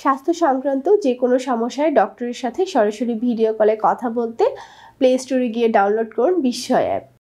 স্বাস্থ্য সংক্রান্ত যে কোনো সমস্যায় ডক্টরের সাথে সরাসরি ভিডিও কলে কথা বলতে প্লে স্টোরে গিয়ে ডাউনলোড করুন বিস্ময় অ্যাপ।